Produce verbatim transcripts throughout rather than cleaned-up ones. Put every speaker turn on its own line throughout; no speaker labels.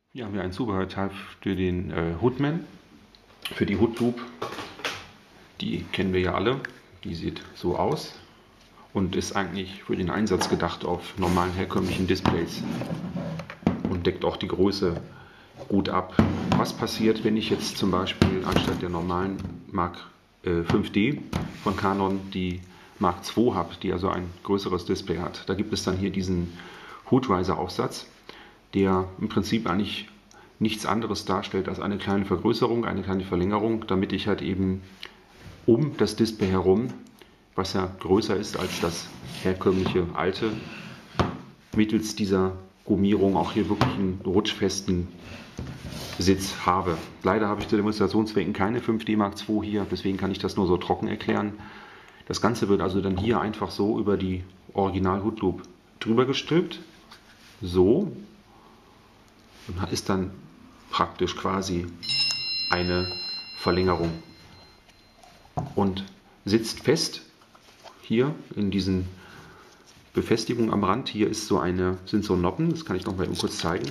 Hier haben wir ein Zubehörteil für den äh, Hoodman, für die Hoodloop. Die kennen wir ja alle. Die sieht so aus und ist eigentlich für den Einsatz gedacht auf normalen herkömmlichen Displays und deckt auch die Größe gut ab. Was passiert, wenn ich jetzt zum Beispiel anstatt der normalen Mark äh, fünf D von Canon die Mark zwei habe, die also ein größeres Display hat? Da gibt es dann hier diesen Hoodriser-Aufsatz, der im Prinzip eigentlich nichts anderes darstellt als eine kleine Vergrößerung, eine kleine Verlängerung, damit ich halt eben um das Display herum, was ja größer ist als das herkömmliche alte, mittels dieser Gummierung auch hier wirklich einen rutschfesten Sitz habe. Leider habe ich zu Demonstrationszwecken keine fünf D Mark zwei hier, deswegen kann ich das nur so trocken erklären. Das Ganze wird also dann hier einfach so über die Original Hoodloop drüber gestülpt, so, und ist dann praktisch quasi eine Verlängerung und sitzt fest hier in diesen Befestigungen am Rand. Hier ist so eine, sind so Noppen, das kann ich noch mal eben kurz zeigen.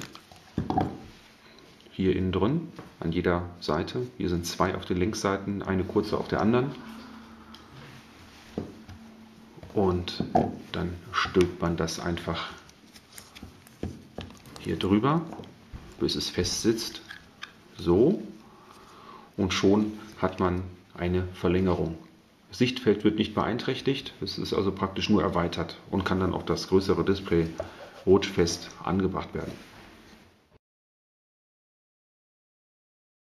Hier innen drin, an jeder Seite. Hier sind zwei auf den Längsseiten, eine kurze auf der anderen. Und dann stülpt man das einfach hier drüber, bis es fest sitzt. So. Und schon hat man eine Verlängerung. Das Sichtfeld wird nicht beeinträchtigt, es ist also praktisch nur erweitert und kann dann auf das größere Display rutschfest angebracht werden.